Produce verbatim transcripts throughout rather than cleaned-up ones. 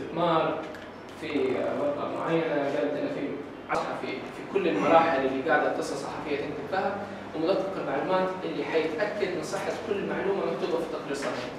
حمار في ورقه معينه قالت انه في صحفي في كل المراحل اللي قاعده قصه صحفيه تكتب فيها، ومدقق المعلومات اللي حيتاكد من صحه كل معلومه مكتوبه في التقرير صحيح.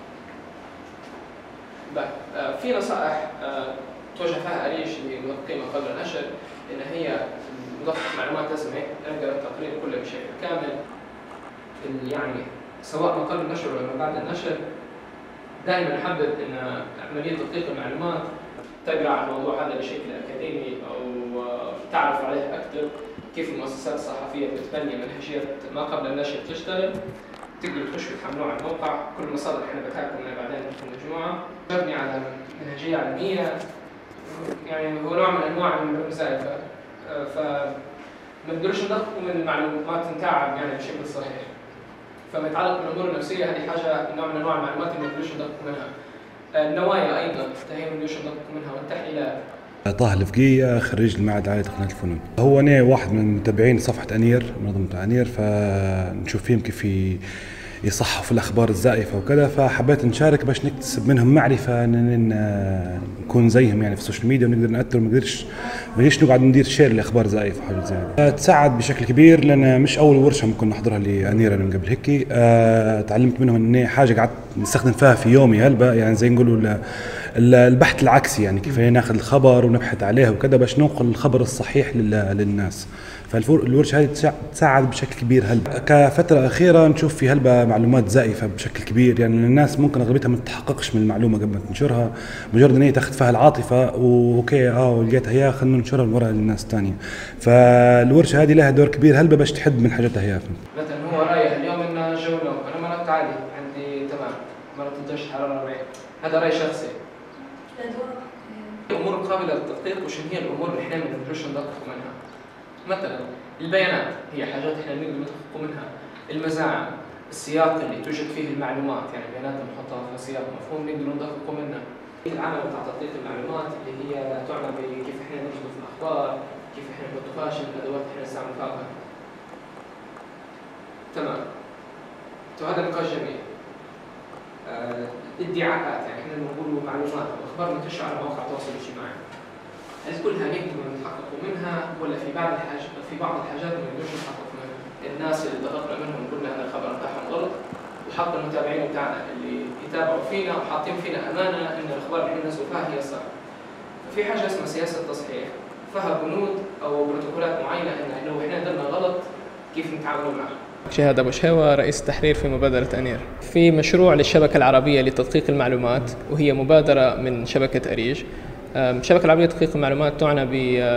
في نصائح توجه فيها أريج لمدققين ما قبل النشر، ان هي مدقق معلومات لازم نقرا التقرير كله بشكل كامل، يعني سواء ما قبل النشر ولا ما بعد النشر. دائما احبب ان عمليه تدقيق المعلومات تقرا عن الموضوع هذا بشكل اكاديمي او تعرف عليه اكثر، كيف المؤسسات الصحفيه بتبني منهجيه ما قبل النشر تشتغل. تقدروا تخشوا تحملوه على الموقع، كل المصادر احنا بتاعكم منها بعدين في المجموعه، مبني على منهجيه علميه، يعني هو نوع من انواع المزايده، فما نقدروش ندققوا من المعلومات نتعب يعني بشكل صحيح. فما يتعلق بالامور النفسيه هذه حاجه نوع من انواع المعلومات اللي ما نقدروش ندققوا منها. النوايا ايضا هي ما نقدروش ندققوا منها، والتحليلات. طه الفقية، خريج المعهد العالي لتقنية الفنون. هو أنا واحد من متابعين صفحة أنير، منظمة أنير، فنشوف فيهم كيف يصحوا في الأخبار الزائفة وكذا، فحبيت نشارك باش نكتسب منهم معرفة نكون زيهم يعني في السوشيال ميديا ونقدر نأثر، وما نقدرش مانيش نقعد ندير شير لأخبار زائفة وحاجات زي هذه. تساعد بشكل كبير، لأن مش أول ورشة ممكن نحضرها لأنير من قبل هيك. أه تعلمت منهم إن حاجة قعدت نستخدم فيها في يومي هلبا، يعني زي نقولوا البحث العكسي، يعني كيف ناخذ الخبر ونبحث عليه وكذا باش ننقل الخبر الصحيح للناس. فالورشة هذه تساعد بشكل كبير هلبا. كفترة أخيرة نشوف في هلبا معلومات زائفة بشكل كبير، يعني الناس ممكن أغلبيتها ما تتحققش من المعلومة قبل ما تنشرها، مجرد إن هي تاخذ فيها العاطفة وأوكي اه لقيتها هي خلينا ننشرها لورا للناس الثانية. فالورشة هذه لها دور كبير هلبا باش تحد من حاجتها هي. مثلا هو رايح اليوم إنه جو نوم، أنا مرات عادي عندي تمام، مرات درجة حرارة أربعين، هذا رأي شخصي. الأمور قابلة للتدقيق، وشن هي الأمور اللي إحنا ما نقدروش ندقق منها. مثلا البيانات هي حاجات احنا نقدر ندقق منها، المزاعم، السياق اللي توجد فيه المعلومات، يعني بيانات نحطها في سياق مفهوم نقدر ندقق منها. العمل بتاع تدقيق المعلومات اللي هي تعنى بكيف احنا نجد في الأخبار، كيف احنا نحط من الأدوات اللي احنا نستعمل فيها. تمام. تو هذا نقاش جميل. آه، ادعاءات، يعني احنا بنقول معلومات واخبار منتشره على مواقع التواصل الاجتماعي. هل كلها نقدر نتحقق منها ولا في بعض الحاجات في بعض الحاجات ما نقدرش نتحقق منها؟ الناس اللي اتفقنا منهم قلنا هذا الخبر بتاعهم غلط، وحق المتابعين بتاعنا اللي يتابعوا فينا وحاطين فينا امانه ان الاخبار اللي احنا ننزل فيها هي صح. في حاجه اسمها سياسه تصحيح، فيها بنود او بروتوكولات معينه ان لو احنا درنا غلط كيف نتعامل معها. شهادة أبو شهوة، رئيس التحرير في مبادرة أنير. في مشروع للشبكة العربية لتدقيق المعلومات، وهي مبادرة من شبكة أريج. الشبكة العربية لتدقيق المعلومات تعنى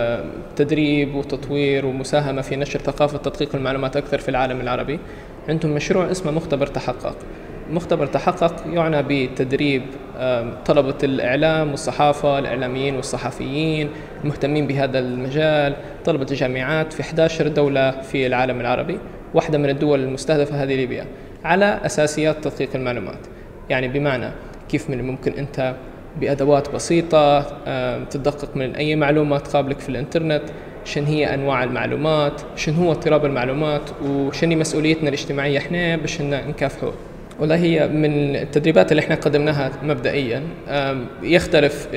بتدريب وتطوير ومساهمة في نشر ثقافة تدقيق المعلومات أكثر في العالم العربي. عندهم مشروع اسمه مختبر تحقق. مختبر تحقق يعنى بتدريب طلبة الإعلام والصحافة، الإعلاميين والصحفيين المهتمين بهذا المجال، طلبة الجامعات في إحدى عشرة دولة في العالم العربي. واحدة من الدول المستهدفة هذه ليبيا، على أساسيات تدقيق المعلومات. يعني بمعنى كيف من الممكن أنت بأدوات بسيطة تدقق من أي معلومة تقابلك في الإنترنت، شن هي أنواع المعلومات، شن هو اضطراب المعلومات، وشن مسؤوليتنا الاجتماعية إحنا باش نكافحه. والله هي من التدريبات اللي احنا قدمناها مبدئيا. يختلف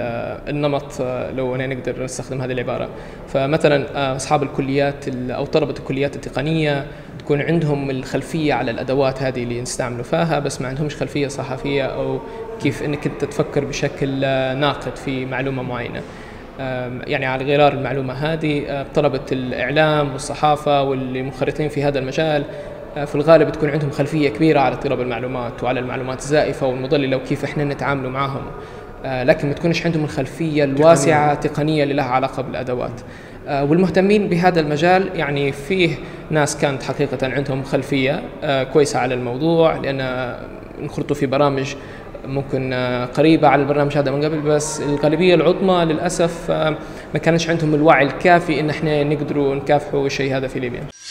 النمط لو أنا نقدر نستخدم هذه العبارة. فمثلا أصحاب الكليات أو طلبة الكليات التقنية تكون عندهم الخلفية على الأدوات هذه اللي نستعملوا فيها، بس ما عندهمش خلفية صحفية أو كيف أنك أنت تفكر بشكل ناقد في معلومة معينة. يعني على غرار المعلومة هذه طلبة الإعلام والصحافة واللي منخرطين في هذا المجال في الغالب تكون عندهم خلفية كبيرة على اضطراب المعلومات وعلى المعلومات الزائفة والمضللة وكيف احنا نتعاملوا معهم، لكن ما تكونش عندهم الخلفية الواسعة تقنية اللي لها علاقة بالأدوات. والمهتمين بهذا المجال يعني فيه ناس كانت حقيقة عندهم خلفية كويسة على الموضوع، لأن انخرطوا في برامج ممكن قريبة على البرنامج هذا من قبل، بس الغالبية العظمى للأسف ما كانش عندهم الوعي الكافي إن احنا نقدروا نكافحوا الشيء هذا في ليبيا.